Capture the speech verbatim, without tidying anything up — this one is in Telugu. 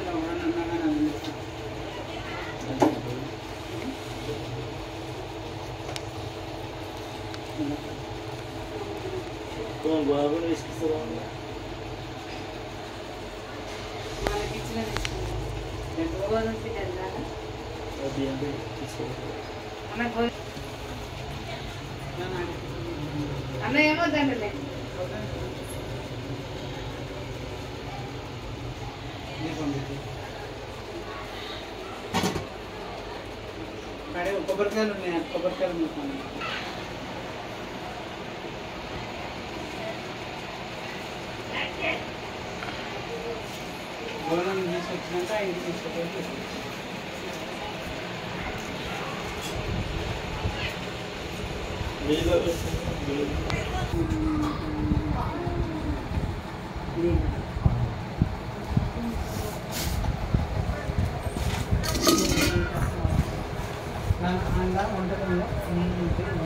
Como bago na iskisa lang. Malaki-ichi na iskisa. Nagawa ng pinala. Sabi yan ba? Iskisa. Anak ko. Ano yan mo? Dami na. అరే కొబ్బరికాయలు ఉన్నాయి కొబ్బరికాయలు ఉన్నాయి గోళం తీసుకొచ్చినాక ఇంటికి తీసుకొచ్చి వంటకంలో